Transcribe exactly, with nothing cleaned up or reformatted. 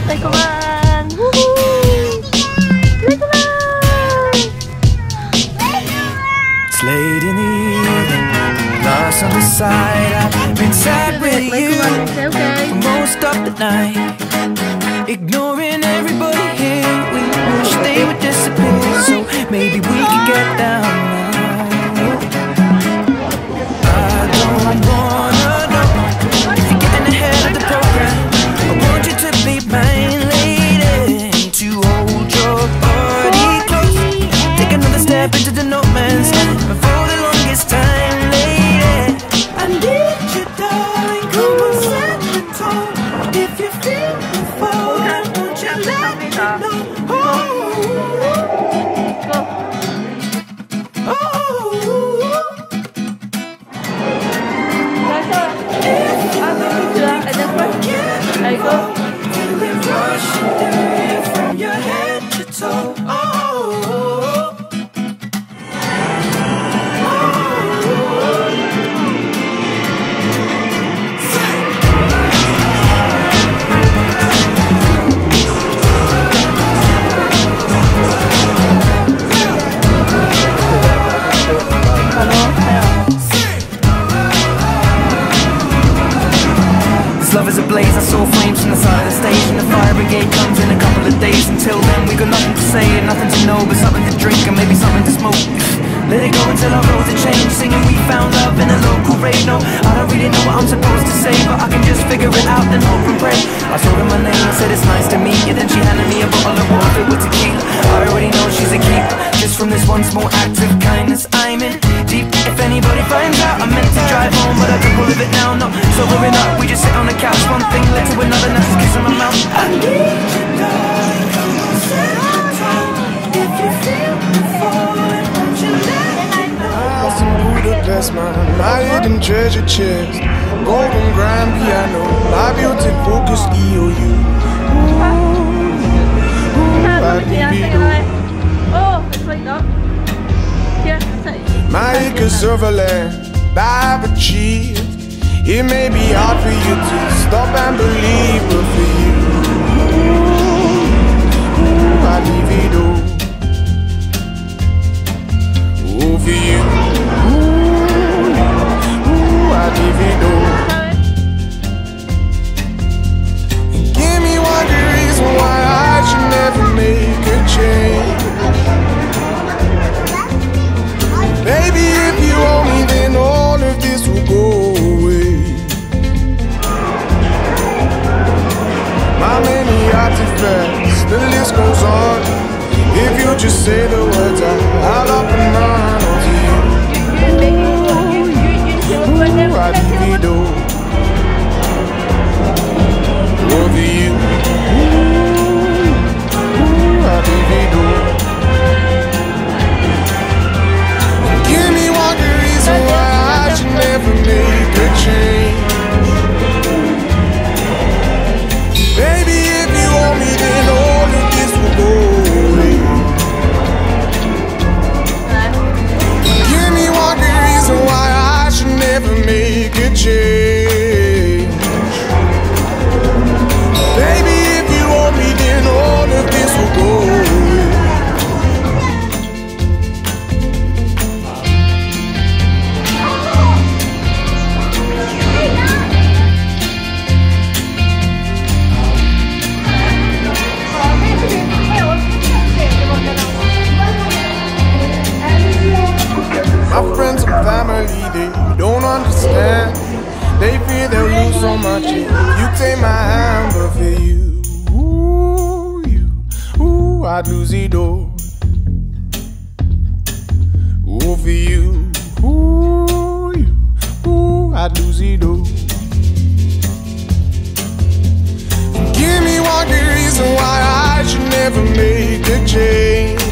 Legoland! Woohoo! Legoland! It's late in the evening, lost on the side. I've been sad with you for most of the night, ignoring everybody here. We wish they would disappear, so maybe we could get down now. I don't wanna know if you're getting ahead of the program. I want you to be mine, lady, to hold your body close. Take another step into the no man's land, but for the longest time, lady, I need you, darling. Come on, set the tone. If you feel the fall, I want you to let me know. Oh, oh, oh. There you go. Rushing through from your head to toe. Oh, love is ablaze, I saw flames from the side of the stage, and the fire brigade comes in a couple of days. Until then we got nothing to say and nothing to know, but something to drink and maybe something to smoke. Let it go until our roads are changed, singing we found love in a local radio. I don't really know what I'm supposed to say, but I can just figure it out and hope and pray. I told her my name, I said it's nice to meet you, then she handed me a bottle of water with tequila. I already know she's a keeper, just from this one small act of kindness I'm in deep. If anybody finds out, I meant to drive home, but I can believe it now, no. Sobering up, we just sit on the couch, one thing led to another, now she's kissing my mouth. I need you, darling, come on, set the tone. If you feel the fall, won't you let me know? House in Budapest, my, my hidden treasure chest, golden grand piano, my beautiful focus E O U. Oh, it's like that. Yeah, that's it. My acres of a land I've achieved. It may be hard for you to stop and believe, but for you, ooh, I leave it all. Ooh, for you, ooh, ooh, I leave it all. Give me one good reason why I should never make a change. Baby, if you owe me, then all of this will go away. My many artifacts, the list goes on. If you just say the words, I'll up and run to you. Ooh, I need you. Over you. Ooh, I need you. Give me one good reason why I should never make a change. Baby, if you owe me, then all of this will go away. Give me one good reason why I should never make a change. Baby, if you owe me, then all of this will go away. My friends and family, they don't understand. They fear they'll lose so much if you take my hand, but for you, ooh, you, ooh, I'd lose it all. Ooh, for you, ooh, you, ooh, I'd lose it all. Give me one good reason why I should never make a change.